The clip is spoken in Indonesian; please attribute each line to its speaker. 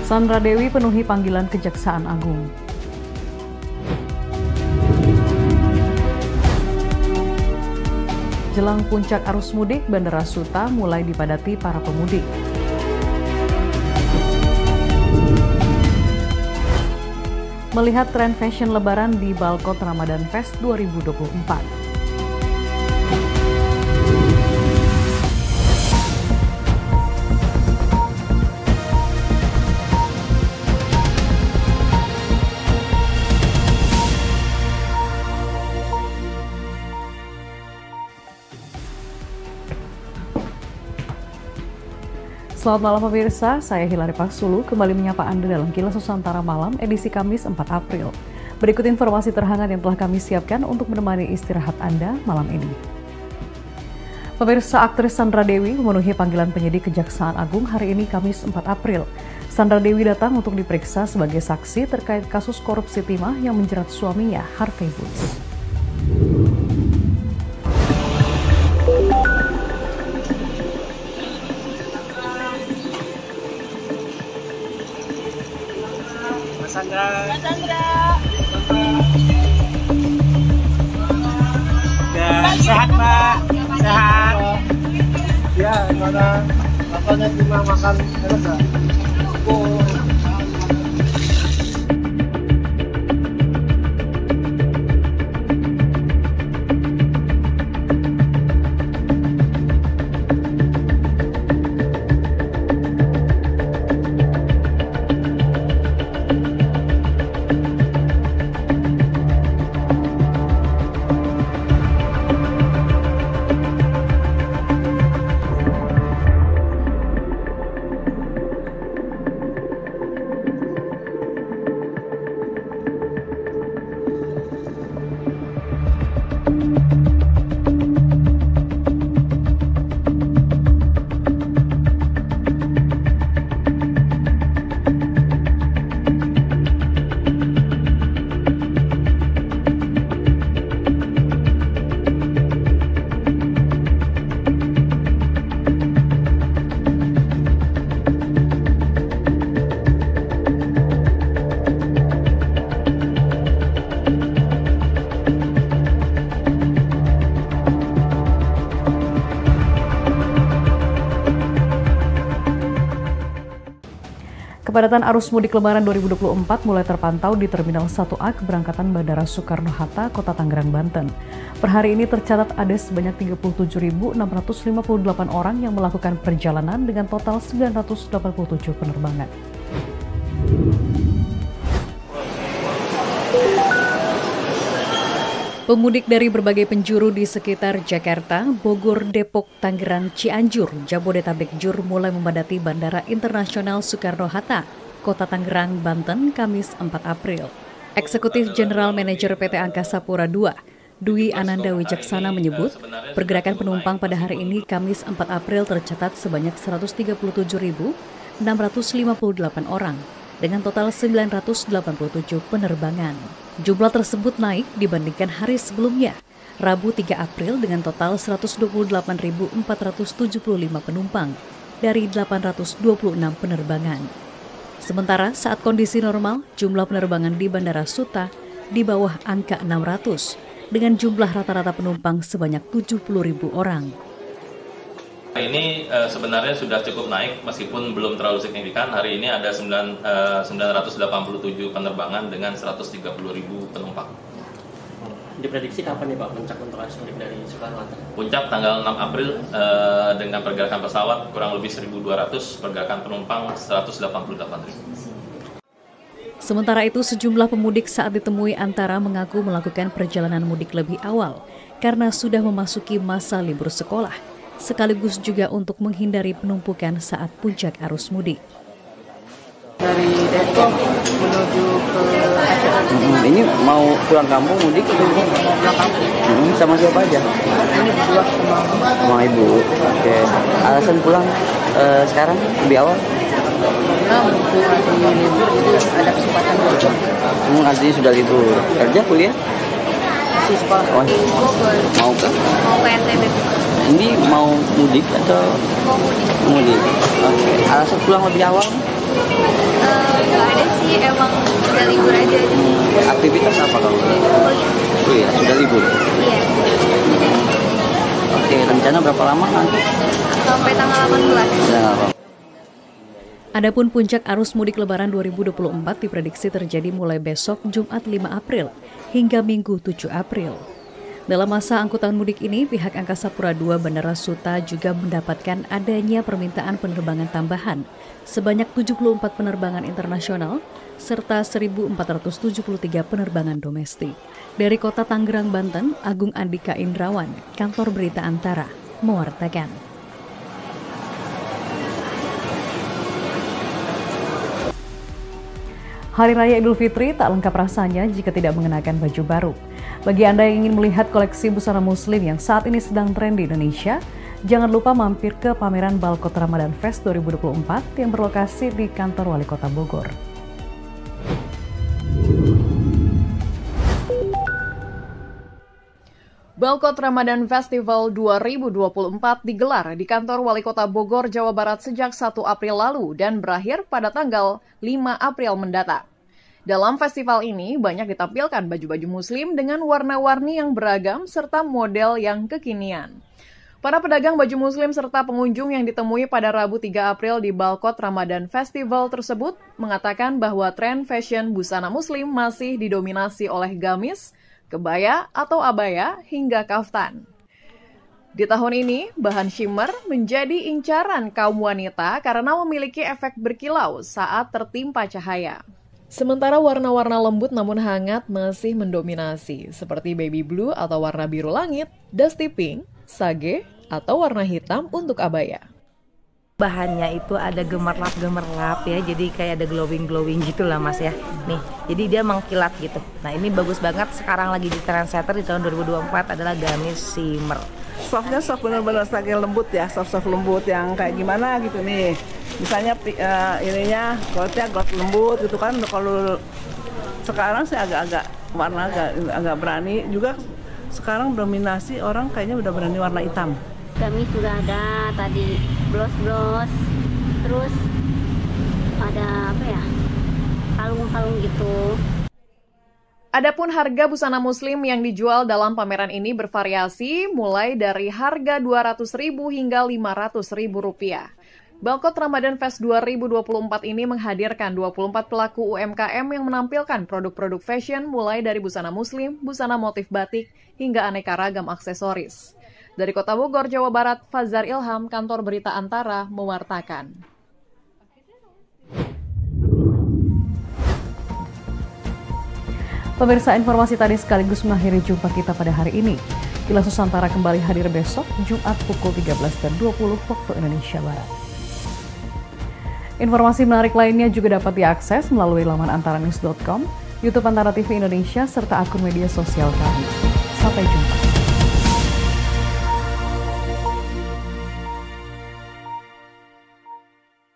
Speaker 1: Sandra Dewi penuhi panggilan Kejaksaan Agung. Jelang puncak arus mudik, Bandara Suta mulai dipadati para pemudik. Melihat tren fashion lebaran di balkon Ramadan Fest 2024. Selamat malam pemirsa, saya Hilary Paksulu kembali menyapa Anda dalam Kilas Nusantara Malam edisi Kamis 4 April. Berikut informasi terhangat yang telah kami siapkan untuk menemani istirahat Anda malam ini. Pemirsa, aktris Sandra Dewi memenuhi panggilan penyidik Kejaksaan Agung hari ini Kamis 4 April. Sandra Dewi datang untuk diperiksa sebagai saksi terkait kasus korupsi timah yang menjerat suaminya, Harvey Woods.
Speaker 2: Mas Sandra. Ya, sehat Mbak, sehat. Ya, gimana? Katanya cuma makan enak nggak?
Speaker 1: Kepadatan arus mudik Lebaran 2024 mulai terpantau di Terminal 1A keberangkatan Bandara Soekarno-Hatta, Kota Tangerang, Banten. Per hari ini tercatat ada sebanyak 37.658 orang yang melakukan perjalanan dengan total 987 penerbangan. Pemudik dari berbagai penjuru di sekitar Jakarta, Bogor, Depok, Tangerang, Cianjur, Jabodetabek, Jur mulai memadati Bandara Internasional Soekarno-Hatta, Kota Tangerang, Banten, Kamis 4 April. Eksekutif General Manager PT Angkasa Pura II, Dwi Ananda Wijaksana menyebut, pergerakan penumpang pada hari ini Kamis 4 April tercatat sebanyak 137.658 orang, dengan total 987 penerbangan. Jumlah tersebut naik dibandingkan hari sebelumnya, Rabu 3 April dengan total 128.475 penumpang dari 826 penerbangan. Sementara saat kondisi normal, jumlah penerbangan di Bandara Suta di bawah angka 600 dengan jumlah rata-rata penumpang sebanyak 70.000 orang.
Speaker 3: Ini sebenarnya sudah cukup naik meskipun belum terlalu signifikan. Hari ini ada 987 penerbangan dengan 130.000 penumpang.
Speaker 4: Diprediksi kapan nih Pak puncak untuk arus mudik dari Soekarno-Hatta?
Speaker 3: Puncak tanggal 6 April dengan pergerakan pesawat kurang lebih 1.200, pergerakan penumpang 188.000.
Speaker 1: Sementara itu, sejumlah pemudik saat ditemui antara mengaku melakukan perjalanan mudik lebih awal karena sudah memasuki masa libur sekolah, sekaligus juga untuk menghindari penumpukan saat puncak arus mudik.
Speaker 5: Dari Depok menuju ke ini mau pulang kampung mudik? Mau pulang kampung. Sama siapa aja? Ini berdua sama ibu. Oke. Alasan pulang sekarang lebih awal? Nah, mumpung lagi libur jadi ada kesempatan belajar. Artinya sudah libur. Kerja kuliah? Masih sekolah. Oh. Mau ke? Mau ke NTB. Ini mau mudik atau? Mau mudik. Oke. Alasan pulang lebih awal?
Speaker 6: Nggak ada sih, emang udah libur aja.
Speaker 5: Aktivitas apa kamu?
Speaker 6: Kuliah.
Speaker 5: Oh iya, sudah libur.
Speaker 6: Iya.
Speaker 5: Oke, rencana berapa lama nanti?
Speaker 6: Sampai tanggal 18.
Speaker 5: Nah,
Speaker 1: Adapun puncak arus mudik Lebaran 2024 diprediksi terjadi mulai besok Jumat 5 April hingga Minggu 7 April. Dalam masa angkutan mudik ini, pihak Angkasa Pura II Bandara Suta juga mendapatkan adanya permintaan penerbangan tambahan sebanyak 74 penerbangan internasional serta 1.473 penerbangan domestik. Dari kota Tangerang, Banten, Agung Andika Indrawan, Kantor Berita Antara, mewartakan. Hari Raya Idul Fitri tak lengkap rasanya jika tidak mengenakan baju baru. Bagi Anda yang ingin melihat koleksi busana muslim yang saat ini sedang tren di Indonesia, jangan lupa mampir ke pameran Balkot Ramadan Fest 2024 yang berlokasi di kantor Wali Kota Bogor. Balkot Ramadan Festival 2024 digelar di kantor Wali Kota Bogor, Jawa Barat sejak 1 April lalu dan berakhir pada tanggal 5 April mendatang. Dalam festival ini banyak ditampilkan baju-baju muslim dengan warna-warni yang beragam serta model yang kekinian. Para pedagang baju muslim serta pengunjung yang ditemui pada Rabu 3 April di Balkot Ramadan Festival tersebut mengatakan bahwa tren fashion busana muslim masih didominasi oleh gamis, kebaya atau abaya hingga kaftan. Di tahun ini, bahan shimmer menjadi incaran kaum wanita karena memiliki efek berkilau saat tertimpa cahaya. Sementara warna-warna lembut namun hangat masih mendominasi, seperti baby blue atau warna biru langit, dusty pink, sage, atau warna hitam untuk abaya.
Speaker 7: Bahannya itu ada gemerlap ya, jadi kayak ada glowing gitu lah mas ya. Nih, jadi dia mengkilat gitu. Nah ini bagus banget, sekarang lagi di trendsetter di tahun 2024 adalah gamis shimmer.
Speaker 8: Softnya soft bener-bener saking lembut ya, soft lembut yang kayak gimana gitu nih. Misalnya ininya goldnya gold lembut gitu kan. Kalau sekarang sih agak warna agak berani juga. Sekarang dominasi orang kayaknya udah berani warna hitam.
Speaker 9: Gamis juga ada tadi, blos-blos, terus ada apa ya, kalung-kalung gitu.
Speaker 1: Adapun harga busana muslim yang dijual dalam pameran ini bervariasi mulai dari harga Rp200.000 hingga Rp500.000. Balkot Ramadan Fest 2024 ini menghadirkan 24 pelaku UMKM yang menampilkan produk-produk fashion mulai dari busana muslim, busana motif batik, hingga aneka ragam aksesoris. Dari Kota Bogor, Jawa Barat, Fazar Ilham, Kantor Berita Antara, mewartakan. Pemirsa, informasi tadi sekaligus mengakhiri jumpa kita pada hari ini. Kilas Nusantara kembali hadir besok, Jumat pukul 13.20 waktu Indonesia Barat. Informasi menarik lainnya juga dapat diakses melalui laman antaranews.com, YouTube Antara TV Indonesia, serta akun media sosial kami. Sampai jumpa.